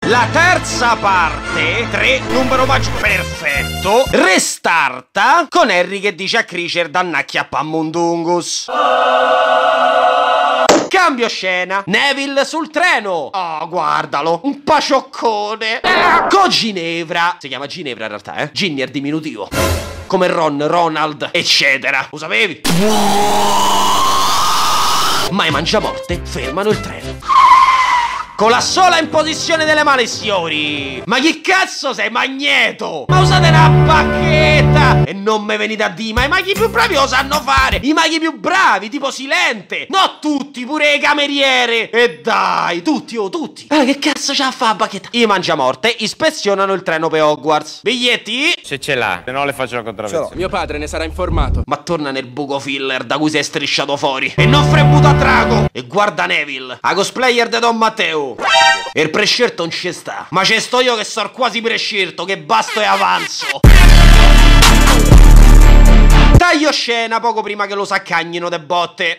La terza parte, 3, numero magico perfetto, restarta con Harry che dice a Kreacher dannacchia a Pammundungus. Cambio scena, Neville sul treno. Oh, guardalo, un pacioccone. Con Ginevra. Si chiama Ginevra in realtà, Ginny è diminutivo. Come Ron, Ronald, eccetera. Lo sapevi? Ma i Mangiamorte fermano il treno. Con la sola imposizione delle mani, signori. Ma chi cazzo sei, Magneto? Ma usate una bacchetta. E non me venite a dire, ma i maghi più bravi lo sanno fare. I maghi più bravi, tipo Silente. No tutti, pure le cameriere. E dai, tutti, tutti. Ah, che cazzo c'ha a fare la bacchetta? I Mangiamorte ispezionano il treno per Hogwarts. Biglietti? Se ce l'ha, se no le faccio la contravvenzione. Mio padre ne sarà informato. Ma torna nel buco filler da cui sei strisciato fuori. E non fremuto a drago. E guarda Neville, a cosplayer di Don Matteo. E il prescelto non ci sta. Ma c'è sto io che so quasi prescelto, che basto e avanzo. Taglio scena poco prima che lo saccagnino de botte.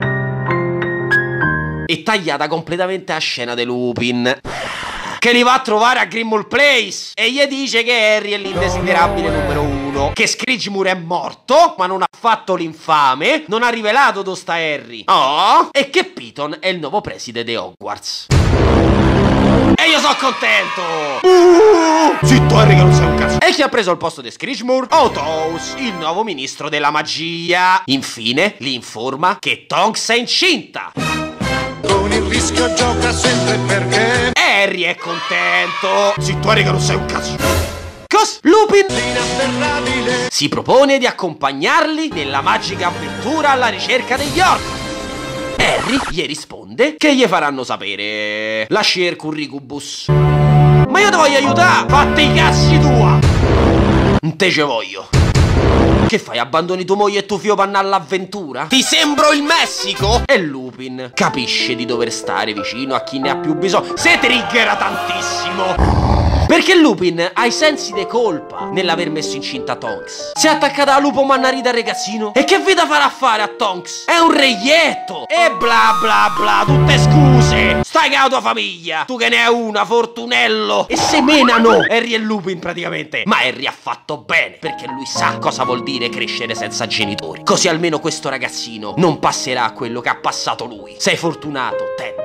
E tagliata completamente a scena di Lupin, che li va a trovare a Grimmauld Place e gli dice che Harry è l'indesiderabile numero 1, che Screechmoor è morto ma non ha fatto l'infame, non ha rivelato dove sta Harry, e che Piton è il nuovo preside di Hogwarts. E io sono contento! Zitto Harry che non sei un cazzo! E chi ha preso il posto di Screechmoor? Otous, il nuovo ministro della magia. Infine li informa che Tonks è incinta. Con il rischio gioca sempre perché Harry è contento. Zitto Harry che non sei un cazzo. Cos? Lupin si propone di accompagnarli nella magica avventura alla ricerca degli orchi. Harry gli risponde che gli faranno sapere. Lasci il curricubus. Ma io ti voglio aiutare. Fatti i cazzi tua. Non te ce voglio. Che fai? Abbandoni tua moglie e tuo figlio per andare all'avventura? Ti sembro il Messico? E Lupin capisce di dover stare vicino a chi ne ha più bisogno. Se triggera tantissimo. Perché Lupin ha i sensi di colpa nell'aver messo incinta Tonks. Si è attaccata a lupo mannarita ragazzino. E che vita farà fare a Tonks? È un reietto. E bla bla bla, tutte scuse. Stai con la tua famiglia. Tu che ne hai una, Fortunello. E semenano Harry e Lupin praticamente. Ma Harry ha fatto bene, perché lui sa cosa vuol dire crescere senza genitori. Così almeno questo ragazzino non passerà a quello che ha passato lui. Sei fortunato, Ted.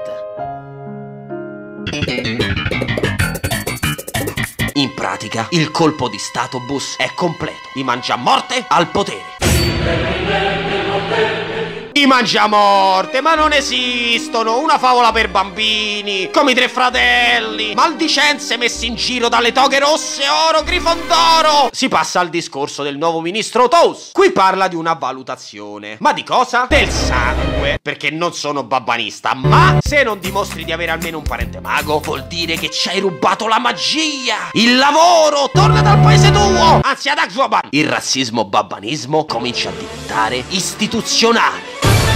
In pratica, il colpo di Statobus è completo. I Mangiamorte al potere. I Mangiamorte, ma non esistono. Una favola per bambini, come i Tre Fratelli. Maldicenze messe in giro dalle toghe rosse, oro, Grifondoro. Si passa al discorso del nuovo ministro Otous. Qui parla di una valutazione. Ma di cosa? Del sangue. Perché non sono babbanista, ma se non dimostri di avere almeno un parente mago, vuol dire che ci hai rubato la magia, il lavoro. Torna dal paese tuo, anzi ad Axwaban. Il razzismo babbanismo comincia a diventare istituzionale.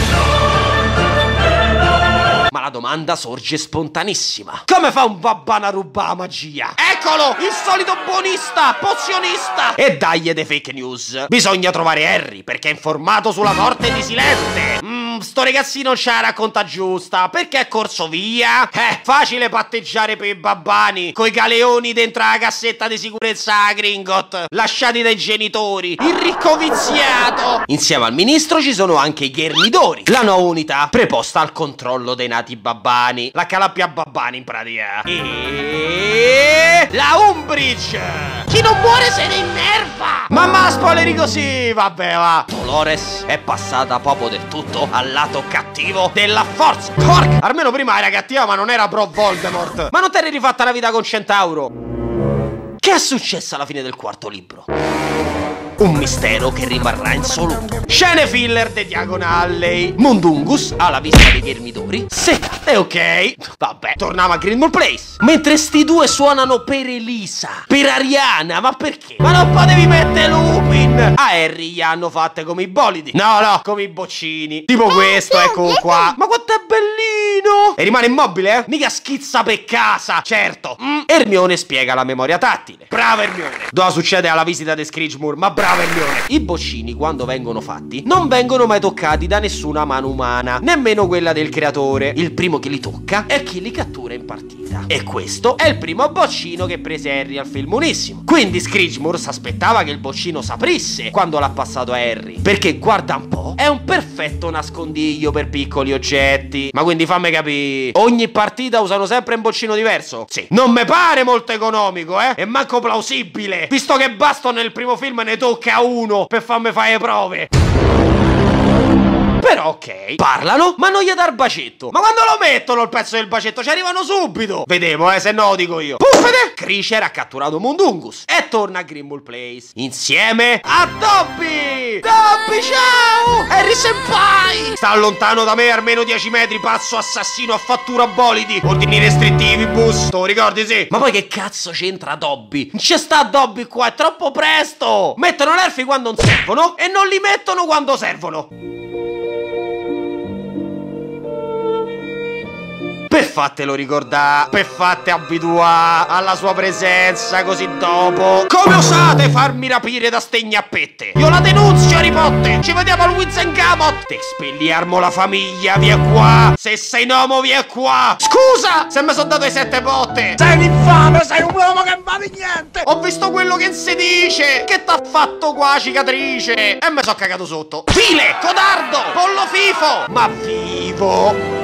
Ma la domanda sorge spontanissima. Come fa un babbano a rubare la magia? Eccolo, il solito buonista, pozionista. E dagli de fake news. Bisogna trovare Harry, perché è informato sulla morte di Silente. Sto ragazzino c'ha la racconta giusta. Perché è corso via? Facile patteggiare per i babbani coi galeoni dentro la cassetta di sicurezza a Gringotts, lasciati dai genitori. Il ricco viziato. Insieme al ministro ci sono anche i Ghermidori, la nuova unità preposta al controllo dei nati babbani. La calappia babbani in pratica. E la Umbridge. Chi non muore se ne innerva. Mamma spoileri così. Vabbè va. Dolores è passata proprio del tutto al lato cattivo della forza. Cork almeno prima era cattiva ma non era pro Voldemort. Ma non ti eri rifatta la vita con Centauro? Che è successo alla fine del quarto libro? Un mistero che rimarrà insoluto. Scene filler di Diagon Alley. Mundungus alla vista dei Ghermidori. Secca. E ok, vabbè, torniamo a Grimmauld Place. Mentre sti due suonano per Elisa, per Ariana. Ma perché? Ma non potevi mettere Lupin. A Harry gli hanno fatte come i bolidi. No, come i boccini. Tipo questo, eccolo qua. Ma quanto è bellino. E rimane immobile, Mica schizza per casa, certo. Hermione spiega la memoria tattile. Brava Hermione. Dove succede alla visita di Screechmoor, ma brava Hermione. I boccini, quando vengono fatti, non vengono mai toccati da nessuna mano umana, nemmeno quella del creatore. Il primo che li tocca è chi li cattura in partita. vita. E questo è il primo boccino che prese Harry al film Unissimo. Quindi Screechmoor s'aspettava che il boccino s'aprisse quando l'ha passato a Harry, perché guarda un po', è un perfetto nascondiglio per piccoli oggetti. Ma quindi fammi capire, ogni partita usano sempre un boccino diverso? Sì. Non mi pare molto economico, e manco plausibile, visto che Baston nel primo film ne tocca uno per farmi fare le prove. Però ok, parlano, ma non gli dà il bacetto. Ma quando lo mettono il pezzo del bacetto ci arrivano subito. Vedevo, se no lo dico io. Puffete! Kreacher ha catturato Mundungus e torna a Grimmauld Place insieme a Dobby. Dobby, ciao! Harry Senpai! Sta lontano da me almeno 10 metri, pazzo assassino a fattura bolidi. Ordini restrittivi, bus. Tu ricordi, sì? Ma poi che cazzo c'entra Dobby? Non c'è sta Dobby qua, è troppo presto. Mettono nerfi quando non servono e non li mettono quando servono. Per fatelo ricordare, per fatte abituare alla sua presenza, così dopo come osate farmi rapire da ste gnappette? Io la denunzio, Harry Potter. Ci vediamo al Wizengamot. Te spelliarmo la famiglia, via qua. Se sei nomo, via qua. Scusa se mi sono dato i 7 botte. Sei un infame, sei un uomo che vale niente. Ho visto quello che si dice. Che t'ha fatto qua, cicatrice? E me so cagato sotto. File, codardo, pollo fifo. Ma vivo.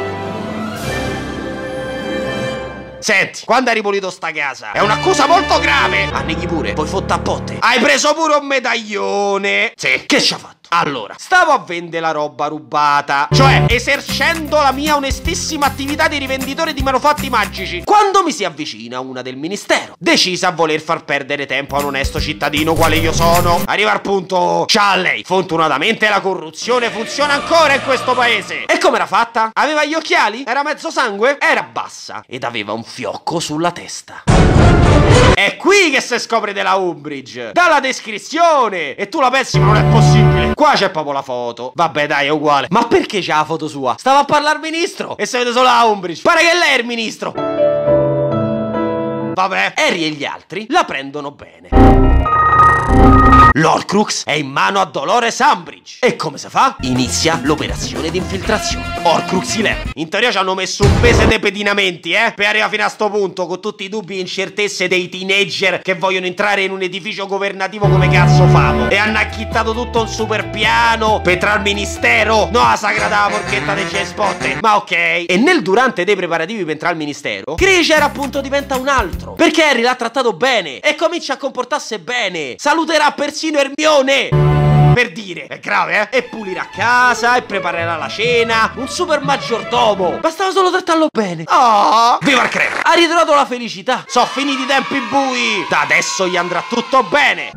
Senti, quando hai ripulito sta casa è un'accusa molto grave. Anneghi pure, poi fotta a botte. Hai preso pure un medaglione. Sì, che ci ha fatto? Allora, stavo a vendere la roba rubata, cioè esercendo la mia onestissima attività di rivenditore di manufatti magici, quando mi si avvicina una del ministero, decisa a voler far perdere tempo a un onesto cittadino quale io sono. Arriva al punto, ciao a lei. Fortunatamente la corruzione funziona ancora in questo paese. E come era fatta? Aveva gli occhiali? Era mezzo sangue? Era bassa ed aveva un fiocco sulla testa. È qui che si scopre della Umbridge, dalla descrizione. E tu la pensi, ma non è possibile. Qua c'è proprio la foto. Vabbè dai, è uguale. Ma perché c'è la foto sua? Stava a parlare al ministro e si vede solo la Umbridge. Pare che lei è il ministro. Vabbè, Harry e gli altri la prendono bene. L'Horcrux è in mano a Dolores Umbridge. E come si fa? Inizia l'operazione di infiltrazione. Horcrux 11. In teoria ci hanno messo un mese di pedinamenti, per arrivare fino a sto punto, con tutti i dubbi e incertezze dei teenager che vogliono entrare in un edificio governativo come cazzo famo. E hanno acchittato tutto un super piano per entrare al ministero. No, la sagrada porchetta dei G-Spot. Ma ok. E nel durante dei preparativi per entrare al ministero, Kreacher appunto diventa un altro, perché Harry l'ha trattato bene e comincia a comportarsi bene. Saluterà persino Hermione, per dire, è grave, e pulirà casa e preparerà la cena. Un super maggiordomo. Bastava solo trattarlo bene. Oh, viva il crepe. Ha ritrovato la felicità. Sono finiti i tempi bui. Da adesso gli andrà tutto bene.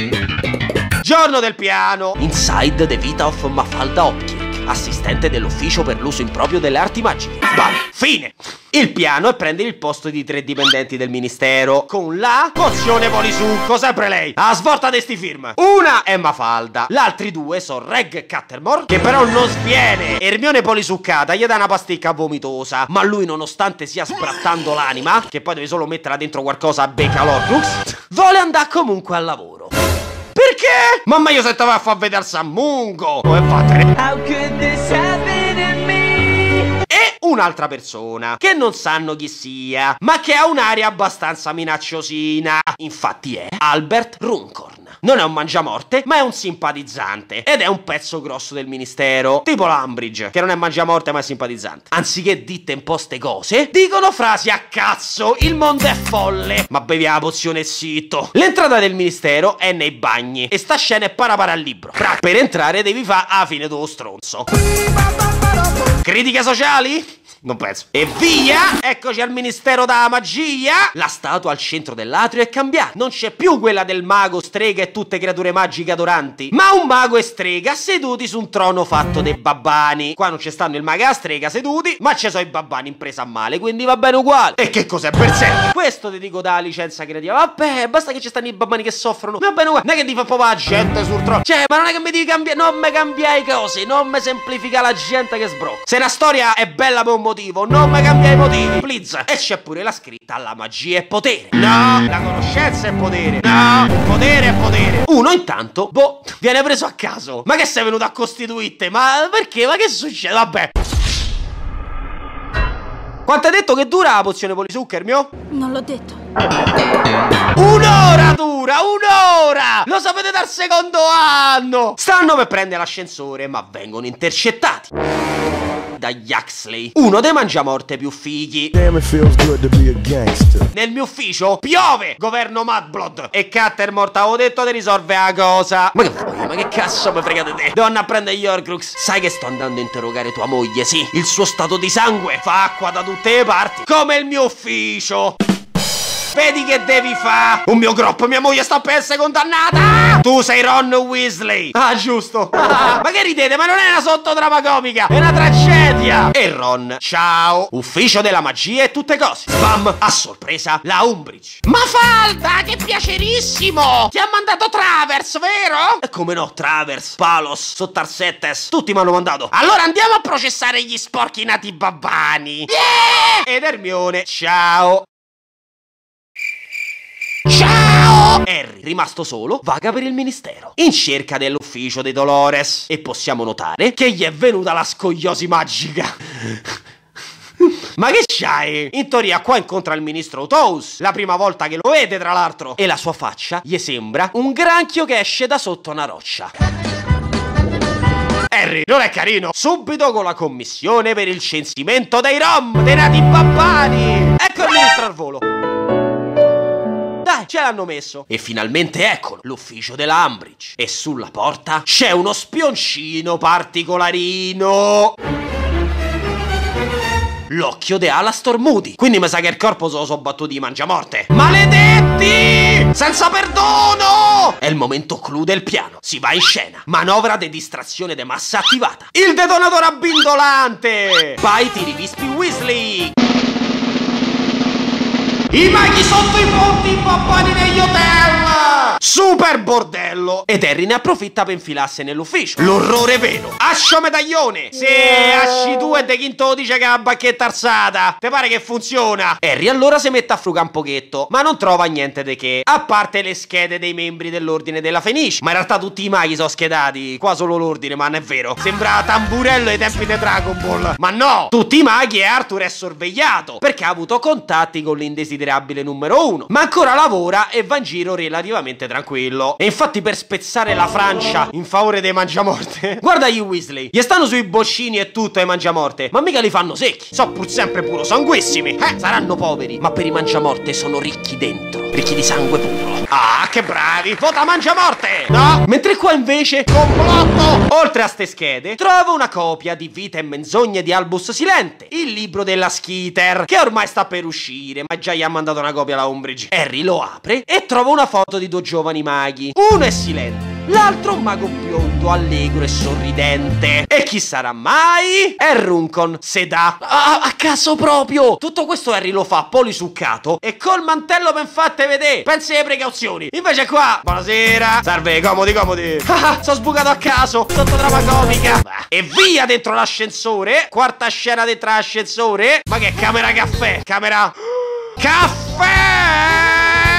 Giorno del piano. Inside the vita of Mafalda Hopkirk, assistente dell'ufficio per l'uso improprio delle arti magiche. Bam, fine. Il piano è prendere il posto di 3 dipendenti del ministero con la pozione polisucco, sempre lei. A svolta di sti film. Una è Mafalda, gli altri 2 sono Reg Cattermore, che però non sviene. Hermione polisuccata gli dà una pasticca vomitosa, ma lui, nonostante sia sbrattando l'anima, che poi deve solo metterla dentro qualcosa a becca l'Horcrux, vuole andare comunque al lavoro. Perché? Mamma, io se te vai a far vedere Sammungo. Come fate? How could this happen to me? E un'altra persona che non sanno chi sia, ma che ha un'aria abbastanza minacciosina. Infatti è Albert Runcorn. Non è un mangiamorte, ma è un simpatizzante. Ed è un pezzo grosso del ministero, tipo l'Umbridge, che non è mangiamorte ma è simpatizzante. Anziché dite un po' ste cose, dicono frasi a cazzo. Il mondo è folle. Ma bevi la pozione e zitto. L'entrata del ministero è nei bagni e sta scena è para al libro. Per entrare devi fare a fine dello stronzo. Critiche sociali? Non penso. E via! Eccoci al ministero della magia. La statua al centro dell'atrio è cambiata. Non c'è più quella del mago, strega e tutte creature magiche adoranti, ma un mago e strega seduti su un trono fatto dei babbani. Qua non ci stanno il mago e la strega seduti, ma ci sono i babbani in presa a male, quindi va bene uguale. E che cos'è per sé? Questo ti dico da licenza creativa. Vabbè, basta che ci stanno i babbani che soffrono. Va bene uguale. Non è che ti fa proprio la gente sul trono. Cioè, ma non è che mi devi cambiare. Non mi cambiai cose. Non mi semplifica la gente che sbro. Se una storia è bella per un motivo, non mi cambia i motivi, please. E c'è pure la scritta: la magia è potere. No, la conoscenza è potere. No, potere è potere. Uno intanto, boh, viene preso a caso. Ma che sei venuto a costituirte? Ma perché? Ma che succede? Vabbè. Quanto hai detto che dura la pozione polisuccher, mio? Non l'ho detto. Un'ora dura, un'ora! Lo sapete dal secondo anno! Stanno per prendere l'ascensore, ma vengono intercettati dagli Huxley, uno dei mangiamorte più fighi. Damn, it feels good to be a gangster. Nel mio ufficio piove, governo Mudblood. E Cattermort, avevo detto di risolvere la cosa. Ma che vuoi? Ma che cazzo mi fregate te? Devo andare a prendere gli Horcrux. Sai che sto andando a interrogare tua moglie, sì? Il suo stato di sangue fa acqua da tutte le parti, come il mio ufficio. Vedi che devi fare? Un mio groppo, mia moglie sta per essere condannata. Tu sei Ron Weasley. Ah, giusto. Ma che ridete? Ma non è una sottotrama comica, è una tragedia. E Ron, ciao. Ufficio della magia e tutte cose. Spam, a sorpresa, la Umbridge. Mafalda, che piacerissimo. Ti ha mandato Travers, vero? E come no, Travers, Palos, Sottarsettes, tutti mi hanno mandato. Allora andiamo a processare gli sporchi nati babbani. Yeah! Ed Hermione, ciao. Ciao! Harry, rimasto solo, vaga per il ministero in cerca dell'ufficio dei Dolores. E possiamo notare che gli è venuta la scogliosi magica. Ma che c'hai? In teoria qua incontra il ministro Toes, la prima volta che lo vede tra l'altro. E la sua faccia gli sembra un granchio che esce da sotto una roccia. Harry, non è carino? Subito con la commissione per il censimento dei Rom, dei nati babbani. Ecco il ministro al volo. Dai, ce l'hanno messo. E finalmente eccolo, l'ufficio della Umbridge. E sulla porta c'è uno spioncino particolarino. L'occhio di Alastor Moody. Quindi mi sa che il corpo se lo so battuti di mangiamorte. Maledetti! Senza perdono! È il momento clou del piano. Si va in scena. Manovra di distrazione di massa attivata. Il detonatore abbindolante! Vai, tiri vispi Weasley! I maghi sotto i ponti, i babbani negli hotel! Super bordello! Ed Harry ne approfitta per infilarsi nell'ufficio. L'orrore vero. Ascio medaglione! Sì, asci tu e De Quinto dice che è una bacchetta alzata. Te pare che funziona? Harry allora si mette a frugare un pochetto, ma non trova niente di che, a parte le schede dei membri dell'ordine della Fenice. Ma in realtà tutti i maghi sono schedati, qua solo l'ordine, ma non è vero. Sembra Tamburello ai tempi di Dragon Ball. Ma no! Tutti i maghi e Arthur è sorvegliato, perché ha avuto contatti con l'indesiderabile numero 1, ma ancora lavora e va in giro relativamente tranquillo. E infatti per spezzare la Francia in favore dei mangiamorte, guarda gli Weasley, gli stanno sui boccini e tutto ai mangiamorte, ma mica li fanno secchi, so pur sempre puro sanguissimi. Saranno poveri, ma per i mangiamorte sono ricchi dentro, ricchi di sangue puro. Ah, che bravi, vota mangiamorte! No! Mentre qua invece, complotto! Oltre a ste schede, trovo una copia di Vita e menzogne di Albus Silente, il libro della Skeeter, che ormai sta per uscire, ma già gli ha mandato una copia alla Umbridge. Harry lo apre e trova una foto di due giovani maghi. Uno è Silente, l'altro un mago biondo, allegro e sorridente. E chi sarà mai? È Runcon, se dà a caso proprio. Tutto questo Harry lo fa polisuccato e col mantello ben fatte vedere. Pensi alle precauzioni. Invece qua, buonasera. Salve, comodi, comodi. Sono sbucato a caso, sotto trama comica. E via dentro l'ascensore. Quarta scena dentro l'ascensore. Ma che camera caffè? Camera... caffè!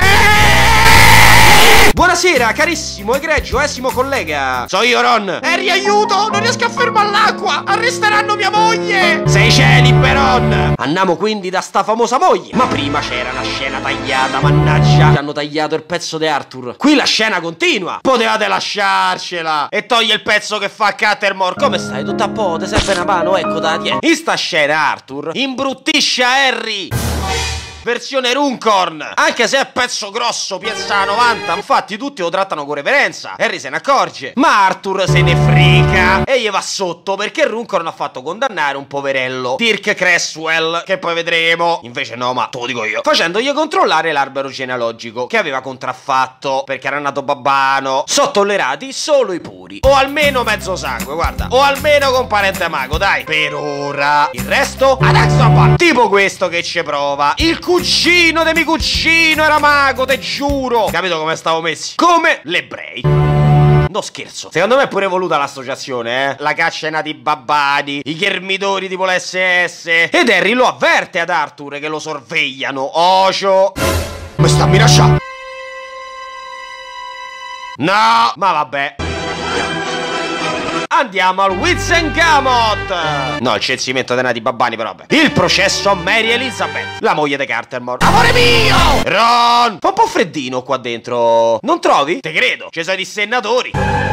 Buonasera, carissimo, egregio collega. So io, Ron. Harry, aiuto! Non riesco a fermare l'acqua! Arresteranno mia moglie! Sei celibe, Ron! Andiamo quindi da sta famosa moglie. Ma prima c'era una scena tagliata, mannaggia. Ci hanno tagliato il pezzo di Arthur. Qui la scena continua. Potevate lasciarcela. E toglie il pezzo che fa Cattermore. Come stai? Tutto a po'? Ti serve una mano? Ecco, da dietro. In sta scena Arthur imbruttisce a Harry. Versione Runcorn. Anche se è pezzo grosso, piazza 90. Infatti tutti lo trattano con reverenza. Harry se ne accorge, ma Arthur se ne frega e gli va sotto, perché Runcorn ha fatto condannare un poverello, Dirk Cresswell, che poi vedremo. Invece no, ma te lo dico io. Facendogli controllare l'albero genealogico che aveva contraffatto, perché era nato babbano. Sono tollerati solo i puri, o almeno mezzo sangue, guarda, o almeno con parente mago, dai. Per ora il resto ad Azkaban. Tipo questo che ci prova. Il cuccino de mi cuccino era mago, te giuro. Capito come stavo messi? Come l'ebrei. No scherzo. Secondo me è pure voluta l'associazione, La caccia ai nati babbani, i ghermidori tipo l'SS. Ed Harry lo avverte ad Arthur che lo sorvegliano. Ocio. Mi sta minacciando. No, ma vabbè. Andiamo al Wizengamot. No, il censimento dei nati babbani, però vabbè. Il processo a Mary Elizabeth, la moglie di Cartermore. Amore mio! Ron! Fa un po' freddino qua dentro, non trovi? Te credo, ci sono i senatori.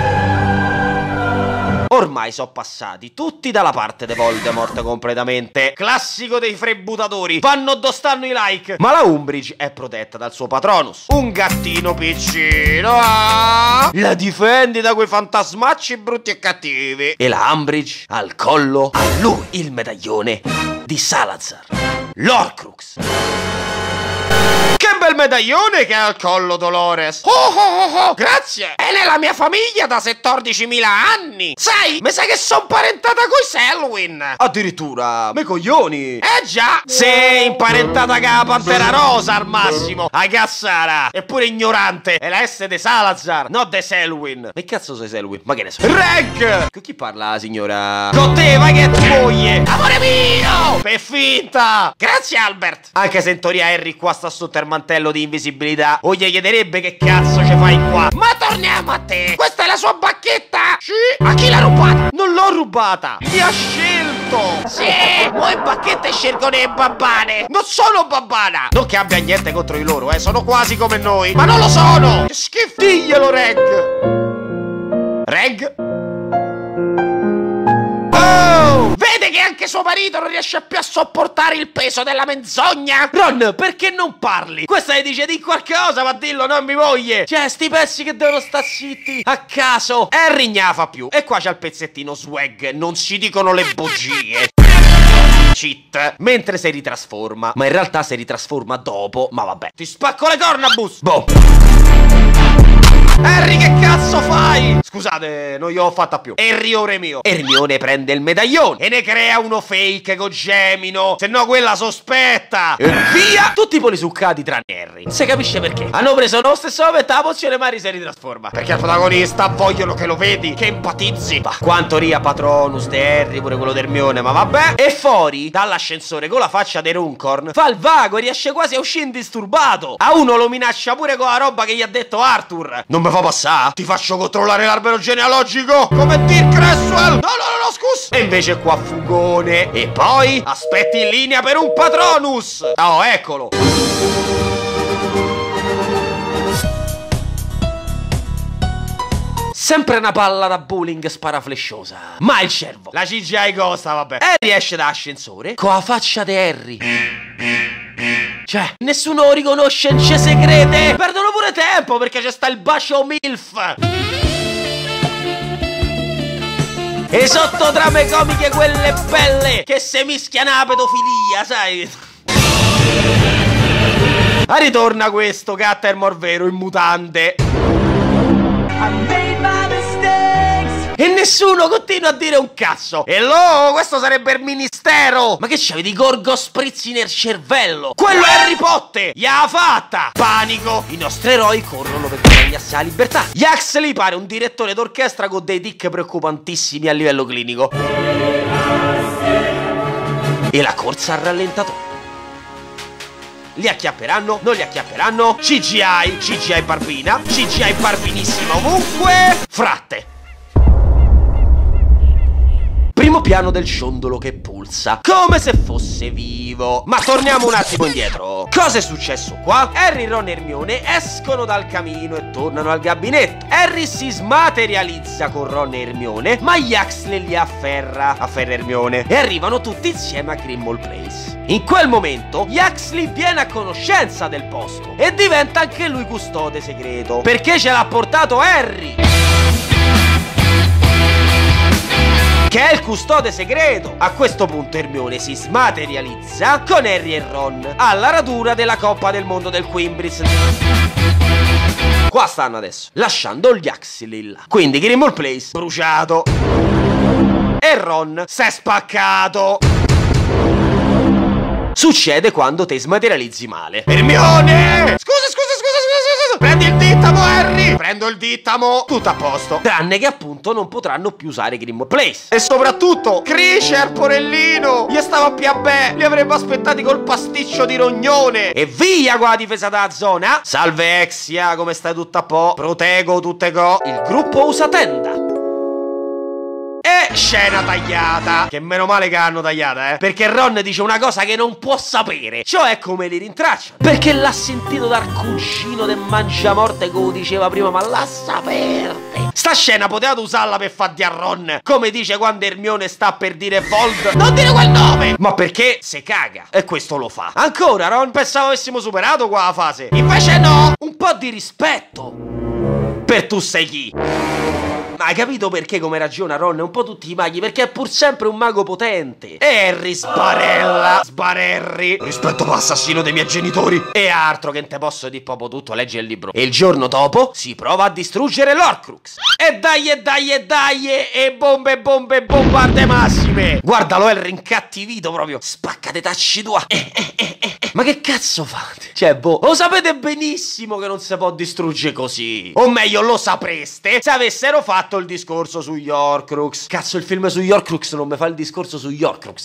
Ormai sono passati tutti dalla parte di Voldemort completamente. Classico dei frebbutatori. Vanno dove stanno i like. Ma la Umbridge è protetta dal suo Patronus, un gattino piccino. La difendi da quei fantasmacci brutti e cattivi. E la Umbridge al collo a lui il medaglione di Salazar, l'Orcrux. Che bel medaglione che ha al collo, Dolores. Oh, grazie. È nella mia famiglia da 14.000 anni. Sai, mi sa che son parentata coi Selwyn. Addirittura, me coglioni. Già. Sei imparentata con la Pantera Rosa al massimo. A Cassara. Eppure ignorante. È la S de Salazar, no de Selwyn. Ma che cazzo sei Selwyn? Ma che ne so. Reg! Con chi parla la signora? Con te, vai che è tua moglie. Amore mio! Per finta. Grazie, Albert. Anche se in teoria Harry qua sta sotto il mantello di invisibilità, o gli chiederebbe che cazzo ci fai qua. Ma torniamo a te. Questa è la sua bacchetta? Sì. A chi l'ha rubata? Non l'ho rubata, mi ha scelto. Sì, voi bacchette scelgono le babbane. Non sono babbana. Non che abbia niente contro di loro, sono quasi come noi. Ma non lo sono. Che schifo. Diglielo, Reg. Reg? Vede che anche suo marito non riesce più a sopportare il peso della menzogna? Ron, perché non parli? Questa le dice di qualcosa, ma dillo, non mi moglie. Cioè, sti pezzi che devono sta zitti a caso. Harry gnafa più. E qua c'è il pezzettino swag, non si dicono le bugie. Cheat. Mentre si ritrasforma. Ma in realtà si ritrasforma dopo. Ma vabbè. Ti spacco le corna, bus. Boh. Harry, che cazzo fai? Scusate, non gliel'ho fatta più. Hermione mio. Hermione prende il medaglione e ne crea uno fake con Gemino. Se no quella sospetta. E via. Tutti i polisuccati tranne Harry. Non si capisce perché. Hanno preso lo stesso momento la pozione, Mary si ritrasforma. Perché il protagonista vogliono che lo vedi, che empatizzi. Ma quanto ria Patronus di Harry, pure quello di Hermione, ma vabbè. E fuori dall'ascensore con la faccia di Runcorn fa il vago e riesce quasi a uscire indisturbato. A uno lo minaccia pure con la roba che gli ha detto Arthur. Non mi fa passare? Ti faccio controllare l'albero genealogico come Dirk Cresswell. No, scusa. E invece qua fugone. E poi aspetti in linea per un Patronus. Oh, eccolo. Sempre una palla da bowling sparaflesciosa. Ma il cervo, la CGI costa, vabbè. Harry esce dall'ascensore con la faccia di Harry. Cioè, nessuno lo riconosce, non ci si crede. Perdono pure tempo perché c'è sta il bacio MILF. E sotto trame comiche quelle belle che se mischiano la pedofilia, sai. A ritorna questo Cattermore vero in mutande. E nessuno continua a dire un cazzo. E questo sarebbe il ministero. Ma che c'avevi di Gorgo sprizzi nel cervello? Quello è Harry Potter. Gli ha fatta. Panico. I nostri eroi corrono per guadagnarsi la libertà. Yaxley pare un direttore d'orchestra con dei tic preoccupantissimi a livello clinico. E la corsa al rallentatore. Li acchiapperanno? Non li acchiapperanno? CGI barbina. CGI barbinissima ovunque. Fratte. Primo piano del ciondolo che pulsa, come se fosse vivo. Ma torniamo un attimo indietro. Cosa è successo qua? Harry, Ron e Hermione escono dal camino e tornano al gabinetto. Harry si smaterializza con Ron e Hermione, ma Yaxley li afferra Hermione e arrivano tutti insieme a Grimmauld Place. In quel momento Yaxley viene a conoscenza del posto e diventa anche lui custode segreto, perché ce l'ha portato Harry, che è il custode segreto. A questo punto Hermione si smaterializza con Harry e Ron alla radura della Coppa del Mondo del Quimbris. Qua stanno adesso, lasciando gli Yaxley là. Quindi Grimmauld Place bruciato e Ron si è spaccato. Succede quando te smaterializzi male. Hermione! Scusa. Prendi il dittamo, Harry! Prendo il dittamo! Tutto a posto. Tranne che appunto non potranno più usare Grimmauld Place. E soprattutto, Kreacher, porellino! Gli stava più a bè! Li avrebbe aspettati col pasticcio di rognone! E via qua la difesa della zona! Salve Exia, come stai tutta a po'? Protego tutte co! Il gruppo usa tenda. E scena tagliata. Che meno male che hanno tagliata, perché Ron dice una cosa che non può sapere. Cioè come li rintracciano. Perché l'ha sentito dal cugino del mangiamorte, come diceva prima, ma la saperte. Sta scena potevate usarla per far di a Ron, come dice quando Hermione sta per dire Vold, non dire quel nome! Ma perché se caga. E questo lo fa. Ancora Ron, pensavo avessimo superato qua la fase. Invece no! Un po' di rispetto per tu sei chi. Ma hai capito perché, come ragiona Ron? Un po' tutti i maghi, perché è pur sempre un mago potente. E Harry sbarella, sbarerri, rispetto all'assassino dei miei genitori. E altro che non te posso dire proprio tutto, leggi il libro. E il giorno dopo si prova a distruggere l'Horcrux. E dai, e bombe, bombarde massime. Guardalo, Harry incattivito proprio. Spaccate tacci tua. Ma che cazzo fate? Cioè, boh, lo sapete benissimo che non si può distruggere così. O meglio, lo sapreste se avessero fatto il discorso sugli Horcrux. Cazzo, il film sugli Horcrux non mi fa il discorso sugli Horcrux.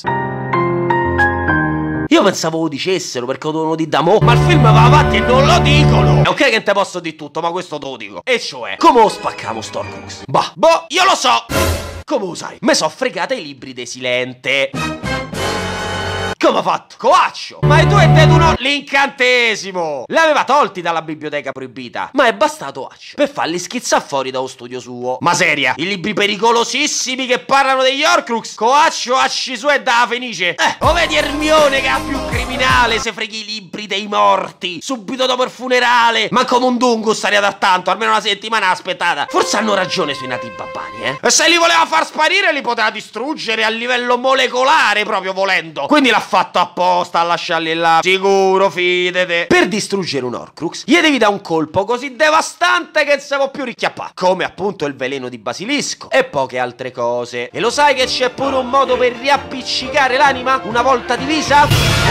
Io pensavo lo dicessero perché lo dovevano dire da mo', ma il film va avanti e non lo dicono. È ok che non te posso dire tutto, ma questo te lo dico. E cioè, come lo spaccamo sto Horcrux? Boh, io lo so. Come lo sai? Me so fregata i libri dei Silente. Come ha fatto? Coaccio! Ma e tu e te no? L'incantesimo! L'aveva tolti dalla biblioteca proibita, ma è bastato Accio per farli schizzare fuori dallo studio suo. Ma seria, i libri pericolosissimi che parlano degli Horcrux, Coaccio asci su e da Fenice. O vedi Hermione che ha più criminale se freghi i libri dei morti subito dopo il funerale. Ma come un dungus staria da tanto, almeno una settimana aspettata. Forse hanno ragione sui nati babbani, E se li voleva far sparire li poteva distruggere a livello molecolare, proprio volendo. Quindi l'ha fatto apposta a lasciarli là, sicuro, fidete. Per distruggere un Horcrux gli devi dare un colpo così devastante che non si può più richiappare, come appunto il veleno di basilisco e poche altre cose. E lo sai che c'è pure un modo per riappiccicare l'anima una volta divisa?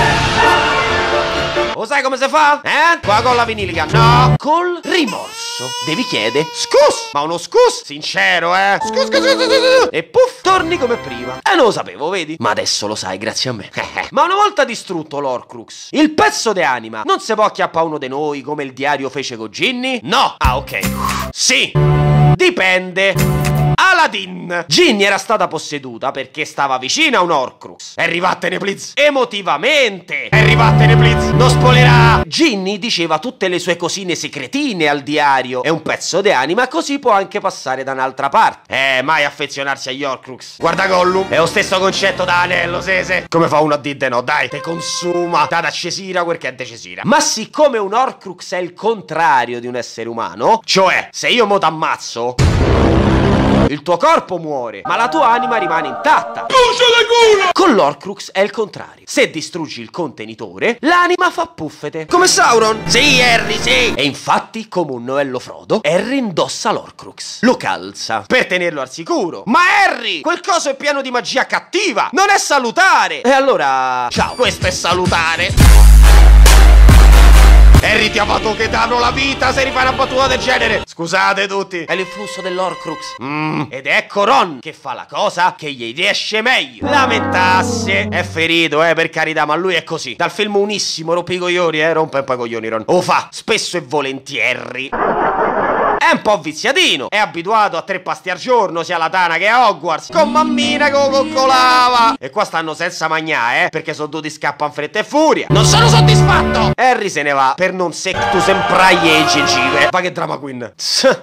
Lo sai come si fa? Qua con la vinilica? No, col rimorso. Devi chiedere scus, ma uno scus sincero, Scus. E puff, torni come prima. E non lo sapevo, vedi? Ma adesso lo sai, grazie a me. Ma una volta distrutto l'Horcrux, il pezzo de anima non si può acchiappare uno di noi come il diario fece con Ginny? No. Ah, ok. Sì. Dipende. Aladdin. Ginny era stata posseduta perché stava vicina a un Horcrux. Arrivattene please. Emotivamente. Arrivattene please. Non spoilerà. Ginny diceva tutte le sue cosine segretine al diario. E un pezzo di anima così può anche passare da un'altra parte. Mai affezionarsi agli Horcrux. Guarda Gollum. È lo stesso concetto da anello, sese. Come fa uno a dire no? Dai, te consuma. Da cesira quel che è decesira. Ma siccome un Horcrux è il contrario di un essere umano, cioè se io mo t'ammazzo, il tuo corpo muore, ma la tua anima rimane intatta. Con l'Horcrux è il contrario. Se distruggi il contenitore, l'anima fa puffete. Come Sauron? Sì, Harry, sì. E infatti, come un novello Frodo, Harry indossa l'Horcrux. Lo calza per tenerlo al sicuro. Ma Harry, quel coso è pieno di magia cattiva. Non è salutare. E allora, ciao, questo è salutare. Harry ti ha fatto che danno la vita se rifai una battuta del genere. Scusate tutti. È l'influsso dell'Horcrux. Ed ecco Ron che fa la cosa che gli riesce meglio. Lamentasse. È ferito, per carità, ma lui è così. Dal film Unissimo, rompe i coglioni, rompe un po' i coglioni Ron. Lo fa spesso e volentieri. È un po' viziatino. È abituato a 3 pasti al giorno, sia alla Tana che a Hogwarts, con mammina che lo coccolava. E qua stanno senza magnà, perché sono dovuti scappare in fretta e furia. Non sono soddisfatto. Harry se ne va per non sectu sempraie e gengive. Ma che drama queen.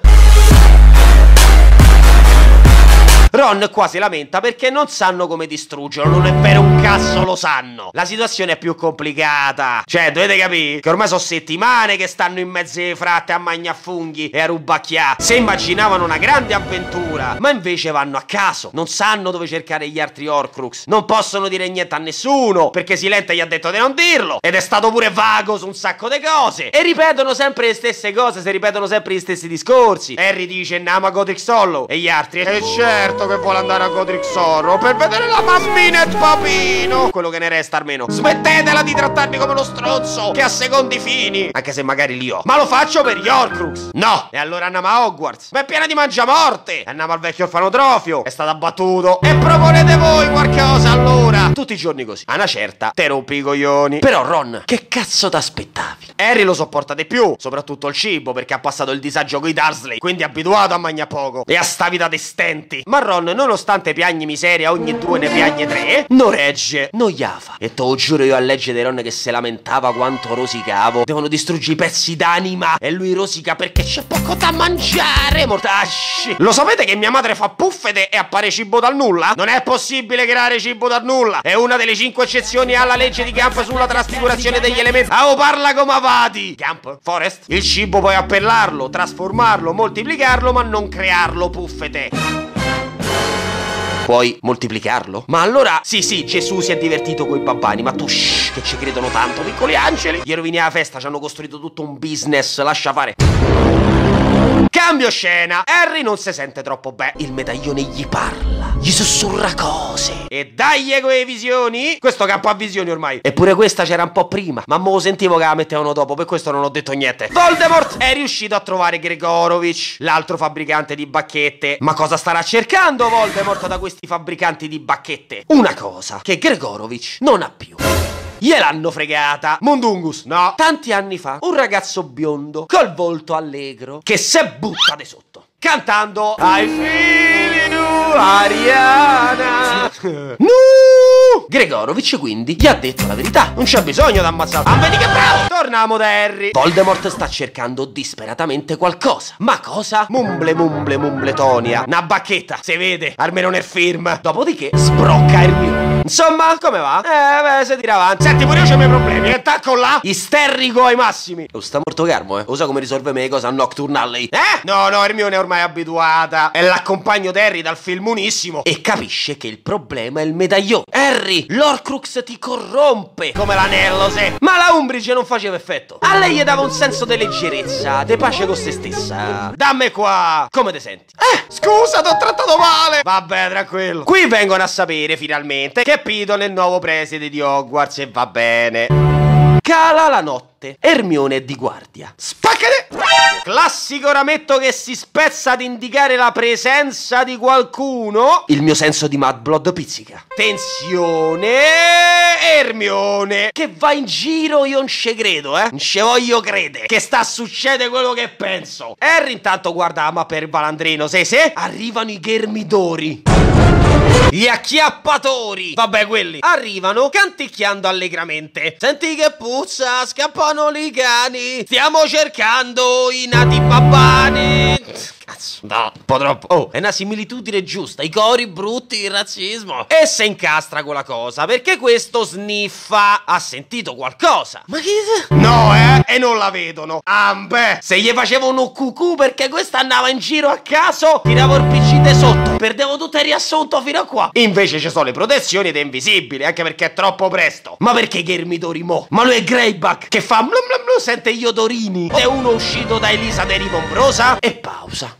Ron qua si lamenta perché non sanno come distruggerlo. Non è vero, un cazzo lo sanno. La situazione è più complicata. Cioè, dovete capire che ormai sono settimane che stanno in mezzo ai fratte a mangiare funghi e a rubacchiare. Se immaginavano una grande avventura, ma invece vanno a caso. Non sanno dove cercare gli altri Horcrux. Non possono dire niente a nessuno perché Silente gli ha detto di non dirlo. Ed è stato pure vago su un sacco di cose. E ripetono sempre le stesse cose, si ripetono sempre gli stessi discorsi. Harry dice andiamo a Godric Hollow e gli altri certo che vuole andare a Godric Hollow per vedere la mammina e il papino, quello che ne resta almeno. Smettetela di trattarmi come uno stronzo che ha secondi fini, anche se magari li ho, ma lo faccio per gli Horcrux. No. E allora andiamo a Hogwarts, ma è piena di mangiamorte. Andiamo al vecchio orfanotrofio, è stato abbattuto. E proponete voi qualcosa allora. Tutti i giorni così, a una certa te rompi i coglioni. Però Ron, che cazzo t'aspettavi? Harry lo sopporta di più, soprattutto il cibo, perché ha passato il disagio coi Dursley, quindi è abituato a mangiare poco e a sta vita de stenti. Ma Ron, nonostante piagni miseria, ogni 2 ne piagne 3, non regge, non fa. E te lo giuro, io a leggere di Ron che se lamentava quanto rosicavo. Devono distruggere i pezzi d'anima e lui rosica perché c'è poco da mangiare, mortacci. Lo sapete che mia madre fa puffete e appare cibo dal nulla? Non è possibile creare cibo dal nulla. È una delle 5 eccezioni alla legge di Gump sulla trasfigurazione degli elementi. Ah, parla come avati. Gump, Forest, il cibo puoi appellarlo, trasformarlo, moltiplicarlo, ma non crearlo, puffete. Puoi moltiplicarlo? Ma allora, sì, Gesù si è divertito coi babbani, ma tu, shh, che ci credono tanto, piccoli angeli. Gli rovini la festa, ci hanno costruito tutto un business, lascia fare. Cambio scena. Harry non si sente troppo bene. Il medaglione gli parla, gli sussurra cose. E dai quelle visioni. Questo campo ha visioni ormai. Eppure questa c'era un po' prima, ma mo sentivo che la mettevano dopo, per questo non ho detto niente. Voldemort è riuscito a trovare Gregorovic, l'altro fabbricante di bacchette. Ma cosa starà cercando Voldemort da questi fabbricanti di bacchette? Una cosa che Gregorovic non ha più. Gliel'hanno fregata. Mundungus, no. Tanti anni fa, un ragazzo biondo, col volto allegro, che se butta di sotto, cantando I feel you, Ariana. No! Gregorovic quindi gli ha detto la verità. Non c'è bisogno di ammazzare. Ah, vedi che bravo! Torniamo da Harry. Voldemort sta cercando disperatamente qualcosa. Ma cosa? Mumbletonia. Una bacchetta, si vede, almeno nel film. Dopodiché sbrocca Hermione. Insomma, come va? Beh, si tira avanti. Senti, pure io c'ho i miei problemi. Che tacco là? Isterico ai massimi. Oh, sta molto calmo, Lo sa come risolve me cosa a Nocturne Alley? No, Hermione è ormai abituata. È l'accompagno di Harry dal filmunissimo e capisce che il problema è il medaglione. Harry, l'Horcrux ti corrompe come l'anello, se. Ma la Umbridge non faceva effetto. A lei gli dava un senso di leggerezza, di pace con se stessa. Dammi qua. Come te senti? Scusa, t'ho trattato male. Vabbè, tranquillo. Qui vengono a sapere finalmente che Piton è il nuovo preside di Hogwarts e va bene. Cala la notte. Hermione è di guardia. Spaccate! Classico rametto che si spezza ad indicare la presenza di qualcuno. Il mio senso di Mudblood pizzica. Tensione. Hermione che va in giro, io non ci credo, Non ci voglio credere che sta a succedere quello che penso. Harry intanto guarda la mappa per il balandrino. Se arrivano i ghermidori, gli acchiappatori. Vabbè, quelli arrivano canticchiando allegramente. Senti che puzza, scappano i cani. Stiamo cercando i nati babbani. Cazzo, no, un po' troppo. Oh, è una similitudine giusta. I cori brutti, il razzismo. E se incastra con la cosa, perché questo sniffa. Ha sentito qualcosa. Ma chi? No, e non la vedono. Beh, se gli facevano cucù perché questa andava in giro a caso, tiravo il PC de sotto, perdevo tutto il riassunto fino a qua. Invece ci sono le protezioni ed è invisibile, anche perché è troppo presto. Ma perché i ghermidori mo? Ma lui è Greyback che fa blum blum blum, sente gli odorini. È uno uscito da Elisa de Rimombrosa. E pausa.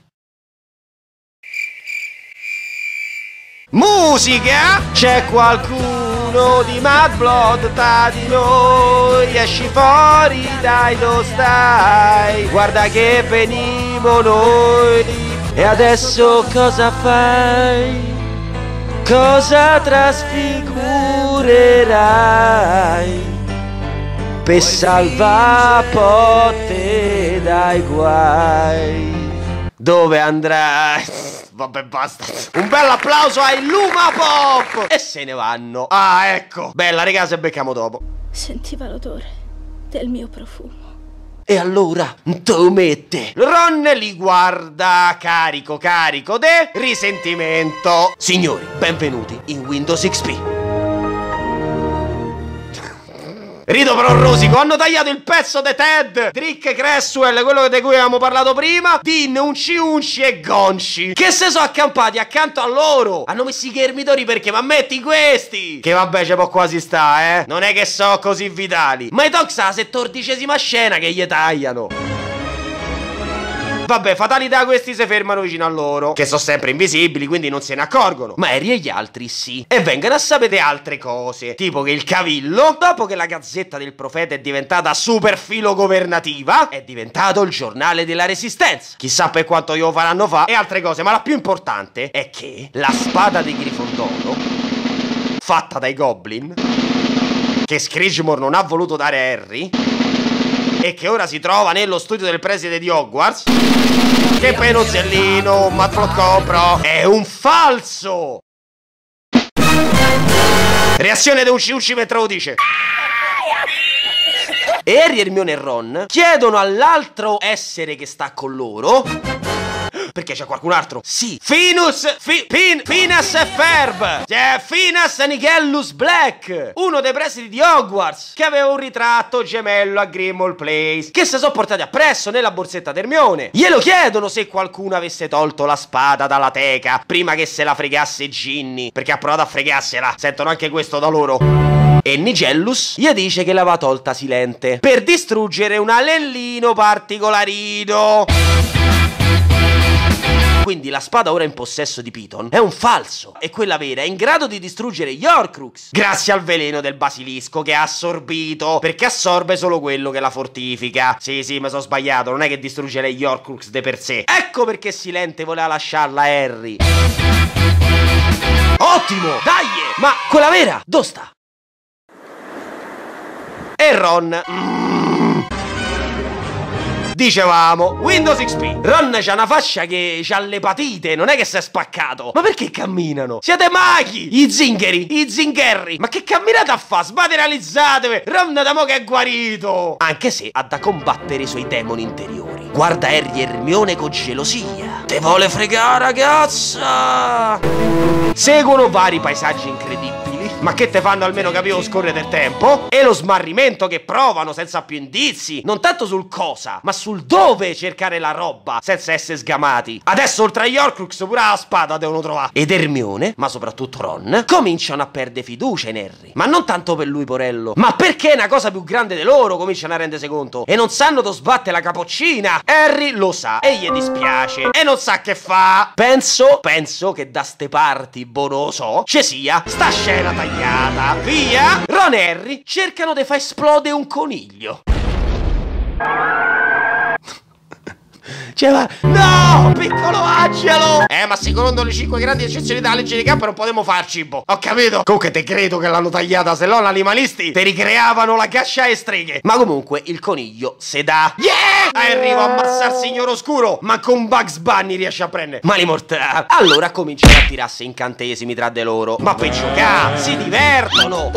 Musica! C'è qualcuno di Mudblood tra di noi. Esci fuori, dai, dove stai? Guarda che venimo noi. E adesso cosa fai? Cosa trasfigurerai per salvare dai guai? Dove andrai? Vabbè, basta. Un bel applauso ai Luma Pop! E se ne vanno. Ah, ecco. Bella, raga, se becchiamo dopo. Sentiva l'odore del mio profumo. E allora, tu mette. Ron li guarda carico de risentimento. Signori, benvenuti in Windows XP. Rido però rosico, hanno tagliato il pezzo di Ted, Drick, Cresswell, quello di cui avevamo parlato prima, Dean, Unci e Gonci, che se sono accampati accanto a loro. Hanno messo i ghermidori perché, ma metti questi, che vabbè ci può quasi sta, non è che so così vitali. Ma i Tox alla 14ª scena che gli tagliano. Vabbè, fatalità, questi si fermano vicino a loro, che sono sempre invisibili, quindi non se ne accorgono. Ma Harry e gli altri sì. E vengono a sapere altre cose, tipo che il Cavillo, dopo che la Gazzetta del Profeta è diventata super filo governativa, è diventato il giornale della Resistenza. Chissà per quanto glielo faranno fa e altre cose, ma la più importante è che la spada di Grifondoro, fatta dai Goblin, che Scrimgeour non ha voluto dare a Harry, e che ora si trova nello studio del preside di Hogwarts. Che Penuzzellino, Matplot Cobra, è un falso! Reazione da un ciucci mentre lo dice. E Harry, Hermione e Ron chiedono all'altro essere che sta con loro. Perché c'è qualcun altro? Sì, Finas e Ferb. C'è Finas Nigellus Black, uno dei presidi di Hogwarts, che aveva un ritratto gemello a Grimmauld Place, che si sono portati appresso nella borsetta d'Hermione. Glielo chiedono se qualcuno avesse tolto la spada dalla teca prima che se la fregasse Ginny, perché ha provato a fregarsela. Sentono anche questo da loro. E Nigellus gli dice che l'aveva tolta silente per distruggere un anellino particolarino. Quindi la spada ora in possesso di Piton è un falso, e quella vera è in grado di distruggere gli Horcrux grazie al veleno del basilisco che ha assorbito, perché assorbe solo quello che la fortifica. Sì, mi sono sbagliato, non è che distrugge gli Horcrux de per sé. Ecco perché Silente voleva lasciarla a Harry. Ottimo, dai! Ma quella vera, dove sta? E Ron... Dicevamo, Windows XP. Ron c'ha una fascia che c'ha l'epatite, non è che si è spaccato. Ma perché camminano? Siete maghi! I zingherri. Ma che camminate a fa? Smaterializzatevi! Ron da mo' che è guarito! Anche se ha da combattere i suoi demoni interiori. Guarda Harry e Hermione con gelosia. Te vuole fregare, ragazza! Seguono vari paesaggi incredibili, ma che te fanno almeno capire lo scorrere del tempo, e lo smarrimento che provano senza più indizi, non tanto sul cosa, ma sul dove cercare la roba senza essere sgamati. Adesso oltre agli Horcrux pure la spada devono trovare. Ed Hermione, ma soprattutto Ron, cominciano a perdere fiducia in Harry, ma non tanto per lui porello, ma perché è una cosa più grande di loro cominciano a rendersi conto e non sanno dove sbatte la capocina. Harry lo sa e gli dispiace e non sa che fa. Penso che da ste parti, non so, ci sia sta scena tagliata. Via! Ron e Harry cercano di far esplodere un coniglio. No, piccolo angelo! Ma secondo le 5 grandi eccezioni della legge di campo non potremo far cibo. Ho capito? Comunque te credo che l'hanno tagliata, se no gli animalisti te ricreavano la caccia e streghe. Ma comunque il coniglio se dà. Yeah! Arrivo a ammazzare il signor oscuro, ma con Bugs Bunny riesce a prendere mali mortali. Allora cominciano a tirarsi incantesimi tra di loro, ma per giocare, si divertono.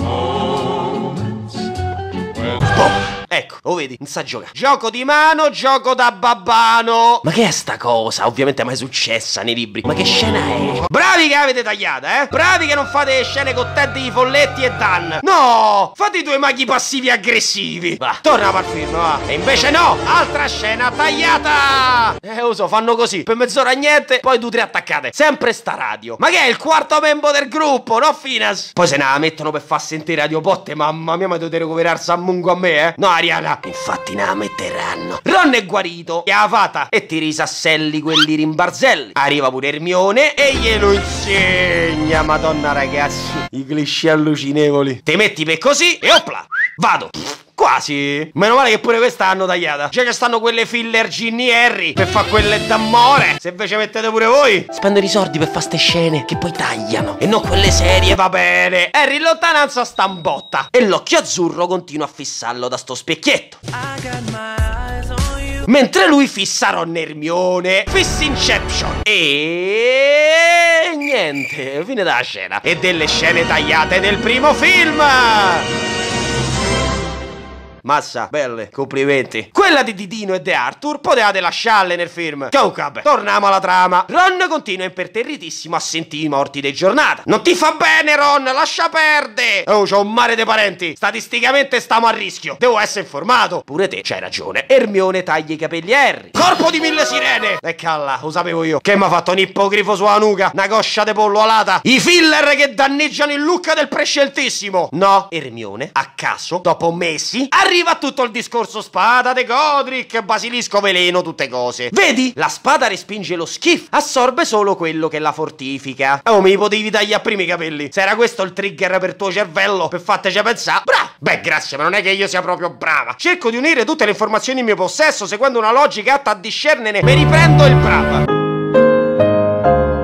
Ecco, lo vedi, non sa giocare. Gioco di mano, gioco da babbano. Ma che è sta cosa? Ovviamente mai successa nei libri. Ma che scena è? Bravi che avete tagliata, eh? Bravi che non fate scene con Teddy, Folletti e Dan. No, fate i due maghi passivi aggressivi. Va, torna al film, va. E invece no, altra scena tagliata. Lo so, fanno così, per mezz'ora niente, poi 2 o 3 attaccate. Sempre sta radio. Ma che è il quarto membro del gruppo, no Finas? Poi se ne la mettono per far sentire Radio Potte. Mamma mia, ma dovete recuperare Sammungo a me, eh? No, Ariana, infatti ne la metteranno. Ron è guarito, e ha fata, e tira i sasselli quelli rimbarzelli. Arriva pure Hermione e glielo insegna. Madonna ragazzi, i cliché allucinevoli. Te metti per così e opla, vado. Quasi. Meno male che pure questa hanno tagliata. Già che stanno quelle filler Ginny e Harry per fare quelle d'amore. Se invece mettete pure voi, spendono i soldi per fare ste scene che poi tagliano, e non quelle serie. Va bene. Harry in lontananza sta in botta, e l'occhio azzurro continua a fissarlo da sto specchietto, mentre lui fissa Ron e Hermione. Fissinception. E niente, fine della scena. E delle scene tagliate del primo film. Massa, belle, complimenti. Quella di Didino e De Arthur potevate lasciarle nel film. Comunque, vabbè, torniamo alla trama. Ron continua imperterritissimo a sentire i morti di giornata. Non ti fa bene, Ron, lascia perdere. Oh, c'ho un mare di parenti. Statisticamente stiamo a rischio. Devo essere informato. Pure te, c'hai ragione. Hermione taglia i capelli a Harry. Corpo di 1000 sirene. E calla, lo sapevo io. Che mi ha fatto un ippogrifo sulla nuca? Una coscia di pollo alata? I filler che danneggiano il look del presceltissimo. No, Hermione, a caso, dopo mesi, arriva tutto il discorso spada de Godric, basilisco, veleno, tutte cose. Vedi? La spada respinge lo schifo, assorbe solo quello che la fortifica. Oh, mi potevi tagliare prima i capelli. Se era questo il trigger per tuo cervello, per fateci pensare. Bravo! Beh, grazie, ma non è che io sia proprio brava. Cerco di unire tutte le informazioni in mio possesso, seguendo una logica atta a discernere. Mi riprendo il brava.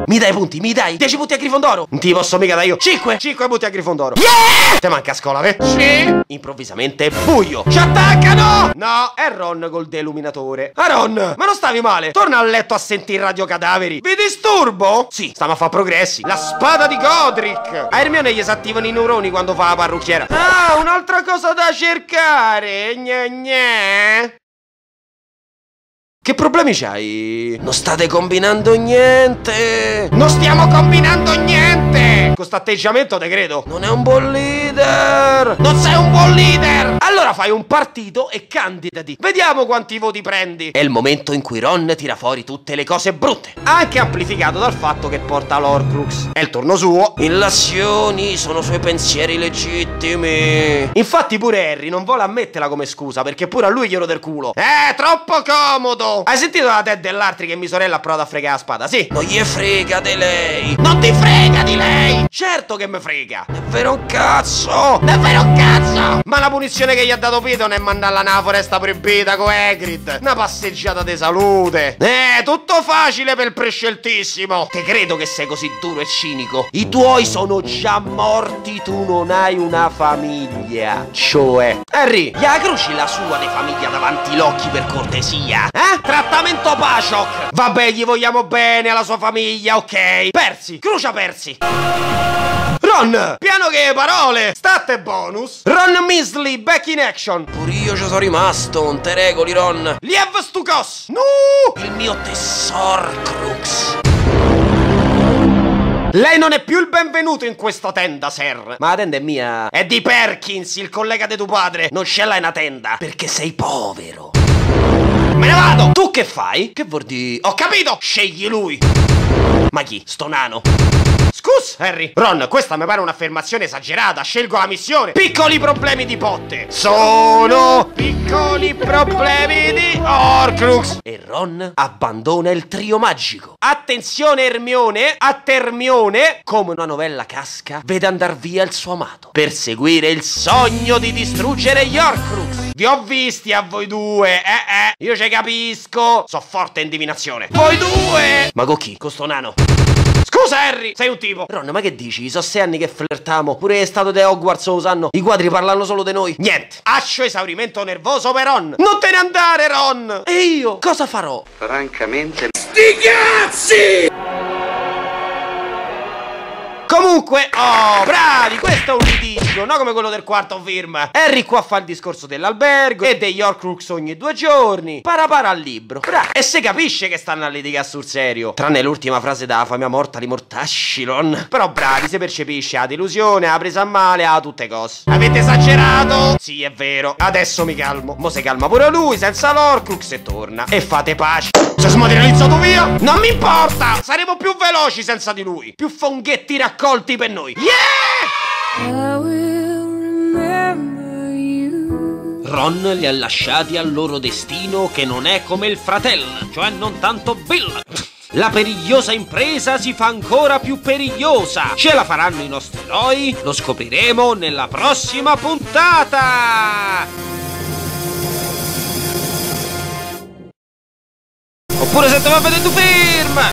Mi dai punti, mi dai 10 punti a Grifondoro. Non ti posso mica dare io 5 punti a Grifondoro. Yeah! Te manca a scuola, Sì. Improvvisamente è buio. Ci attaccano. No, è Ron col deluminatore. Ron, ma non stavi male? Torna a letto a sentire Radio Cadaveri. Vi disturbo? Sì, stiamo a fare progressi. La spada di Godric. A Hermione gli si attivano i neuroni quando fa la parrucchiera. Ah, un'altra cosa da cercare. Gne. Che problemi c'hai? Non state combinando niente. Non stiamo combinando niente. Con sto atteggiamento te credo. Non è un buon leader. Non sei un buon leader. Allora fai un partito e candidati. Vediamo quanti voti prendi. È il momento in cui Ron tira fuori tutte le cose brutte, anche amplificato dal fatto che porta l'Horcrux. È il turno suo. Illazioni sono suoi pensieri legittimi. Infatti pure Harry non vuole ammetterla come scusa, perché pure a lui glielo del culo. Troppo comodo. Hai sentito la Ted dell'altri che mia sorella ha provato a fregare la spada? Sì. Non gli frega di lei. Non ti frega di lei. Certo che mi frega. È vero un cazzo. È vero un cazzo. Ma la punizione che gli ha dato Piton è mandarla nella foresta proibita con Hagrid. Una passeggiata di salute. Tutto facile per il presceltissimo. Te credo che sei così duro e cinico. I tuoi sono già morti. Tu non hai una famiglia. Cioè Harry, gli accroci la sua di famiglia davanti l'occhi per cortesia. Trattamento Pashok. Vabbè, gli vogliamo bene alla sua famiglia, ok. Persi, Crucia Persi. Ron, piano che parole. Stat e bonus. Ron Weasley, back in action. Pure io ci sono rimasto, non te regoli, Ron. Liev Stukos. No, il mio Tessorcrux. Lei non è più il benvenuto in questa tenda, sir. Ma la tenda è mia. È di Perkins, il collega di tuo padre. Non ce l'hai una tenda, perché sei povero. Me ne vado! Tu che fai? Che vuol dire? Ho capito! Scegli lui! Ma chi? Sto nano? Scusa, Harry. Ron, questa mi pare un'affermazione esagerata. Scelgo la missione. Piccoli problemi di botte. Sono piccoli problemi di Horcrux. E Ron abbandona il trio magico. Attenzione Hermione, a Termione, come una novella casca, vede andar via il suo amato per seguire il sogno di distruggere gli Horcrux. Vi ho visti a voi due, io ci capisco. So forte in divinazione. Voi due! Ma con chi? Con sto nano. Scusa Harry, sei un tipo. Ron, ma che dici? So 6 anni che flirtamo. Pure è stato di Hogwarts lo sanno. I quadri parlano solo di noi. Niente. Ascio esaurimento nervoso per Ron. Non te ne andare, Ron. E io cosa farò? Francamente. Sti cazzi! Comunque, oh, bravi, questo è un litigio, no come quello del quarto film. Harry qua fa il discorso dell'albergo e degli Horcrux ogni 2 giorni. Para al libro. E se capisce che stanno a litigare sul serio. Tranne l'ultima frase da famiglia morta di Mortascilon. Però bravi, se percepisce la delusione, la presa a male, a tutte cose. Avete esagerato? Sì, è vero. Adesso mi calmo. Mo si calma pure lui, senza l'Horcrux e torna. E fate pace. Si è smaterializzato via? Non mi importa! Saremo più veloci senza di lui. Più funghetti raccolti per noi. Yeah! Ron li ha lasciati al loro destino, che non è come il fratello, cioè non tanto Bill. La perigliosa impresa si fa ancora più perigliosa. Ce la faranno i nostri eroi? Lo scopriremo nella prossima puntata! Oppure se te va a vedere tu film!